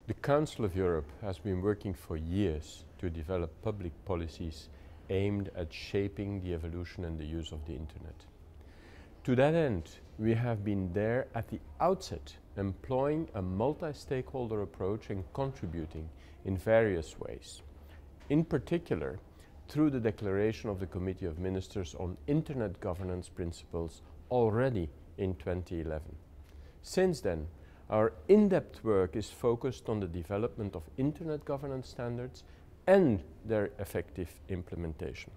The Council of Europe has been working for years to develop public policies aimed at shaping the evolution and the use of the Internet. To that end, we have been there at the outset, employing a multi-stakeholder approach and contributing in various ways. In particular, through the declaration of the Committee of Ministers on Internet Governance Principles already in 2011. Since then, our in-depth work is focused on the development of Internet governance standards and their effective implementation.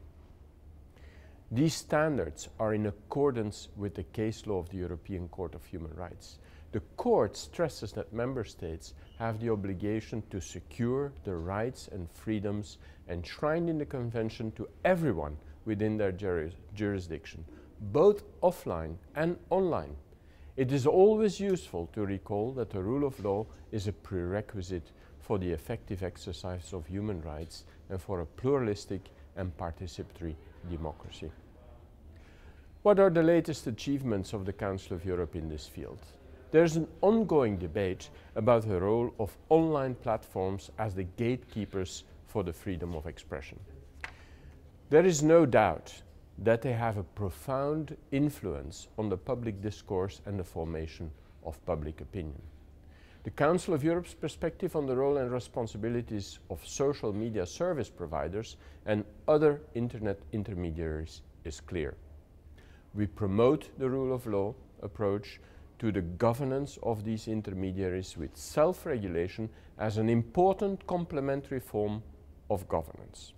These standards are in accordance with the case law of the European Court of Human Rights. The Court stresses that Member States have the obligation to secure the rights and freedoms enshrined in the Convention to everyone within their jurisdiction, both offline and online. It is always useful to recall that the rule of law is a prerequisite for the effective exercise of human rights and for a pluralistic and participatory democracy. What are the latest achievements of the Council of Europe in this field? There is an ongoing debate about the role of online platforms as the gatekeepers for the freedom of expression. There is no doubt that they have a profound influence on the public discourse and the formation of public opinion. The Council of Europe's perspective on the role and responsibilities of social media service providers and other Internet intermediaries is clear. We promote the rule of law approach to the governance of these intermediaries with self-regulation as an important complementary form of governance.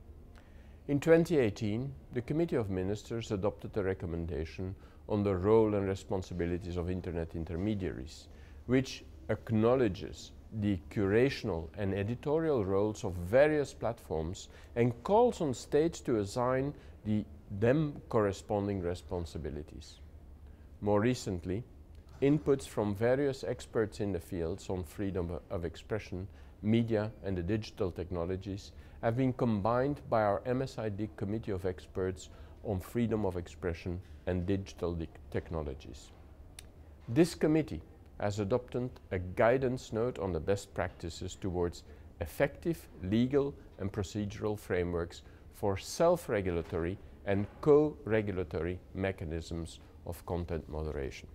In 2018, the Committee of Ministers adopted a recommendation on the role and responsibilities of Internet intermediaries, which acknowledges the curational and editorial roles of various platforms and calls on states to assign them corresponding responsibilities. More recently, inputs from various experts in the fields on freedom of expression, media and the digital technologies have been combined by our MSID Committee of Experts on Freedom of Expression and Digital Technologies. This committee has adopted a guidance note on the best practices towards effective legal and procedural frameworks for self-regulatory and co-regulatory mechanisms of content moderation.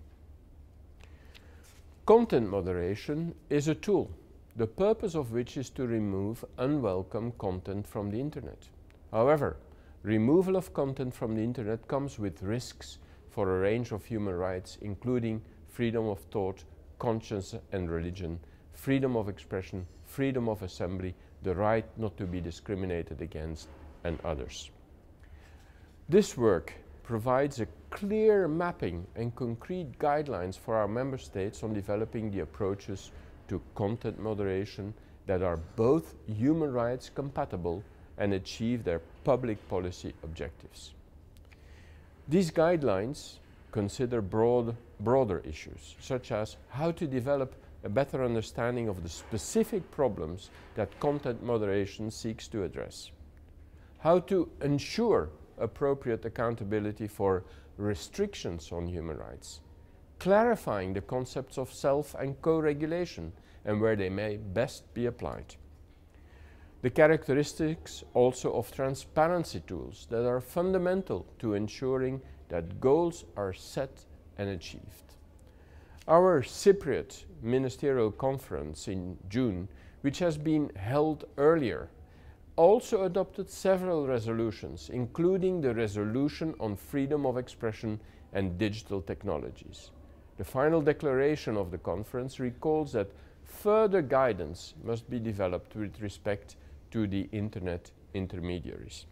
Content moderation is a tool, the purpose of which is to remove unwelcome content from the Internet. However, removal of content from the Internet comes with risks for a range of human rights, including freedom of thought, conscience and religion, freedom of expression, freedom of assembly, the right not to be discriminated against, and others. This work provides a clear mapping and concrete guidelines for our member states on developing the approaches to content moderation that are both human rights compatible and achieve their public policy objectives. These guidelines consider broader issues, such as how to develop a better understanding of the specific problems that content moderation seeks to address, how to ensure appropriate accountability for restrictions on human rights, clarifying the concepts of self and co-regulation and where they may best be applied. The characteristics also of transparency tools that are fundamental to ensuring that goals are set and achieved. Our Cypriot Ministerial Conference in June, which has been held earlier, also adopted several resolutions, including the resolution on freedom of expression and digital technologies. The final declaration of the conference recalls that further guidance must be developed with respect to the Internet intermediaries.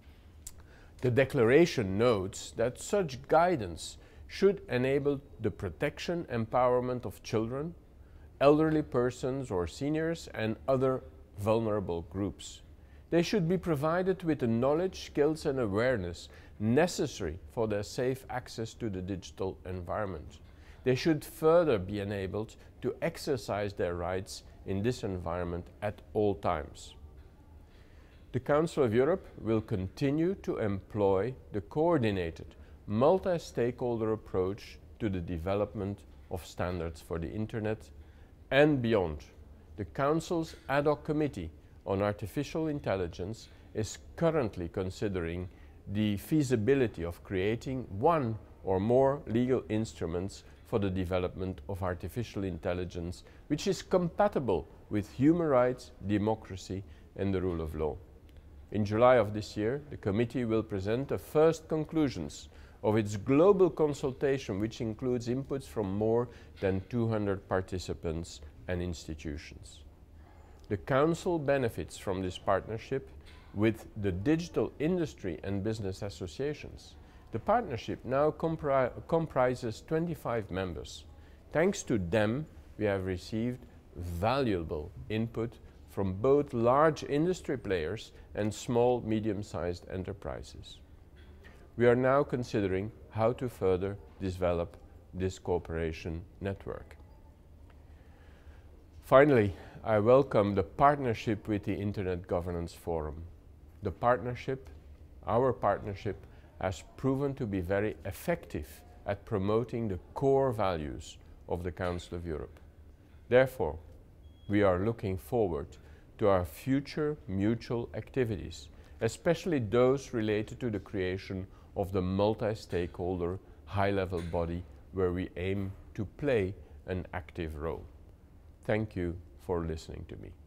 The declaration notes that such guidance should enable the protection and empowerment of children, elderly persons or seniors, and other vulnerable groups. They should be provided with the knowledge, skills and awareness necessary for their safe access to the digital environment. They should further be enabled to exercise their rights in this environment at all times. The Council of Europe will continue to employ the coordinated, multi-stakeholder approach to the development of standards for the Internet and beyond. the Council's ad hoc committee on artificial intelligence is currently considering the feasibility of creating one or more legal instruments for the development of artificial intelligence, which is compatible with human rights, democracy, and the rule of law. In July of this year, the committee will present the first conclusions of its global consultation, which includes inputs from more than 200 participants and institutions. The Council benefits from this partnership with the digital industry and business associations. The partnership now comprises 25 members. Thanks to them, we have received valuable input from both large industry players and small, medium-sized enterprises. We are now considering how to further develop this cooperation network. Finally, I welcome the partnership with the Internet Governance Forum. The partnership, our partnership, has proven to be very effective at promoting the core values of the Council of Europe. Therefore, we are looking forward to our future mutual activities, especially those related to the creation of the multi-stakeholder high-level body where we aim to play an active role. Thank you for listening to me.